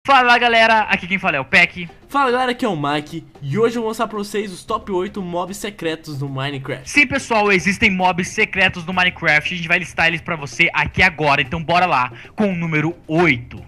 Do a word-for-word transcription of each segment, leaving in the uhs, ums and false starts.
Fala galera, aqui quem fala é o Peck. Fala galera, aqui é o Mike e hoje eu vou mostrar pra vocês os top oito mobs secretos do Minecraft. Sim pessoal, existem mobs secretos no Minecraft, a gente vai listar eles pra você aqui agora, então bora lá com o número oito.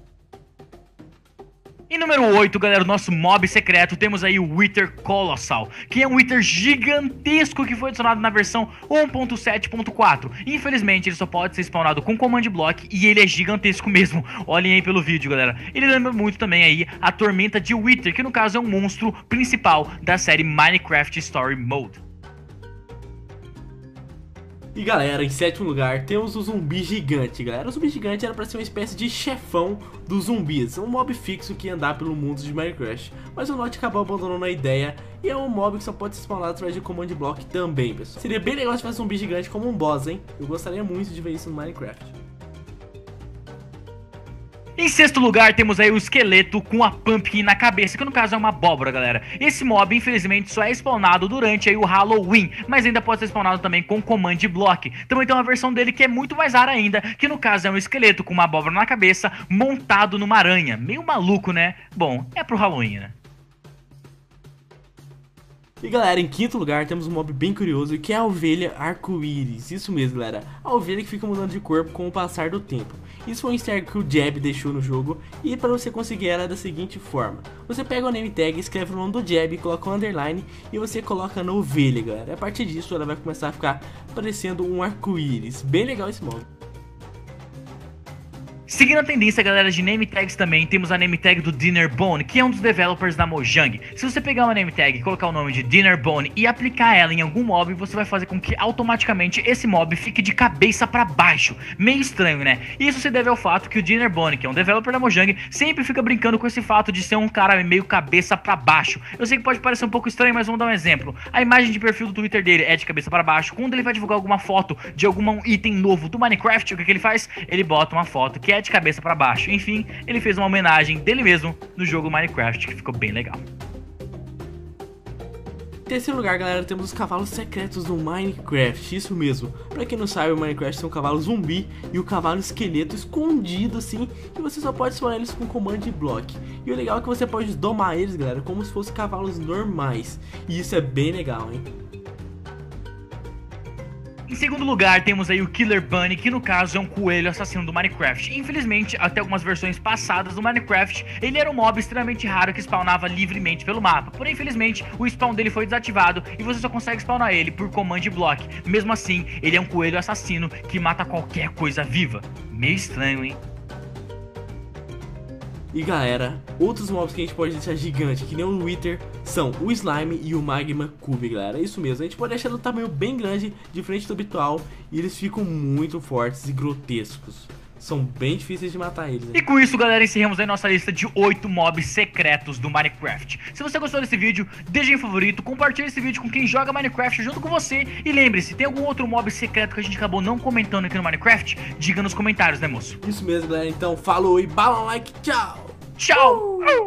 Em número oito, galera, o nosso mob secreto, temos aí o Wither Colossal, que é um Wither gigantesco que foi adicionado na versão um ponto sete ponto quatro. Infelizmente, ele só pode ser spawnado com Command Block e ele é gigantesco mesmo. Olhem aí pelo vídeo, galera. Ele lembra muito também aí a Tormenta de Wither, que no caso é um monstro principal da série Minecraft Story Mode. E galera, em sétimo lugar temos o Zumbi Gigante, galera. O Zumbi Gigante era pra ser uma espécie de chefão dos zumbis, um mob fixo que ia andar pelo mundo de Minecraft. Mas o Notch acabou abandonando a ideia e é um mob que só pode ser spawnado através de Command Block também, pessoal. Seria bem legal se tivesse um Zumbi Gigante como um boss, hein? Eu gostaria muito de ver isso no Minecraft. Em sexto lugar, temos aí o esqueleto com a pumpkin na cabeça, que no caso é uma abóbora, galera. Esse mob, infelizmente, só é spawnado durante aí o Halloween, mas ainda pode ser spawnado também com Command Block. Também tem uma versão dele que é muito mais rara ainda, que no caso é um esqueleto com uma abóbora na cabeça, montado numa aranha. Meio maluco, né? Bom, é pro Halloween, né? E galera, em quinto lugar temos um mob bem curioso, que é a ovelha arco-íris. Isso mesmo, galera, a ovelha que fica mudando de corpo com o passar do tempo. Isso foi um easter egg que o Jeb deixou no jogo, e para você conseguir ela é da seguinte forma: você pega o name tag, escreve o nome do Jeb, coloca um underline e você coloca na ovelha, galera. E a partir disso ela vai começar a ficar parecendo um arco-íris. Bem legal esse mob. Seguindo a tendência, galera, de name tags também, temos a name tag do Dinnerbone, que é um dos developers da Mojang. Se você pegar uma name tag, colocar o nome de Dinnerbone e aplicar ela em algum mob, você vai fazer com que automaticamente esse mob fique de cabeça pra baixo. Meio estranho, né? Isso se deve ao fato que o Dinnerbone, que é um developer da Mojang, sempre fica brincando com esse fato de ser um cara meio cabeça pra baixo. Eu sei que pode parecer um pouco estranho, mas vamos dar um exemplo. A imagem de perfil do Twitter dele é de cabeça pra baixo. Quando ele vai divulgar alguma foto de algum item novo do Minecraft, o que, que ele faz? Ele bota uma foto que é de cabeça pra baixo. Enfim, ele fez uma homenagem dele mesmo no jogo Minecraft, que ficou bem legal. Em terceiro lugar, galera, temos os cavalos secretos do Minecraft. Isso mesmo, pra quem não sabe, o Minecraft tem um cavalo zumbi e o cavalo esqueleto escondido assim, e você só pode spawnar eles com Command Block. E o legal é que você pode domar eles, galera, como se fossem cavalos normais. E isso é bem legal, hein? Em segundo lugar, temos aí o Killer Bunny, que no caso é um coelho assassino do Minecraft. Infelizmente, até algumas versões passadas do Minecraft, ele era um mob extremamente raro que spawnava livremente pelo mapa. Porém, infelizmente, o spawn dele foi desativado e você só consegue spawnar ele por Command Block. Mesmo assim, ele é um coelho assassino que mata qualquer coisa viva. Meio estranho, hein? E galera, outros mobs que a gente pode deixar gigante, que nem o Wither, são o Slime e o Magma Cube, galera. É isso mesmo, a gente pode deixar do tamanho bem grande, diferente do habitual, e eles ficam muito fortes e grotescos. São bem difíceis de matar eles, né? E com isso, galera, encerramos aí nossa lista de oito mobs secretos do Minecraft. Se você gostou desse vídeo, deixe em favorito, compartilhe esse vídeo com quem joga Minecraft junto com você. E lembre-se, tem algum outro mob secreto que a gente acabou não comentando aqui no Minecraft? Diga nos comentários, né, moço? Isso mesmo, galera. Então, falou e bala like, tchau! Tchau!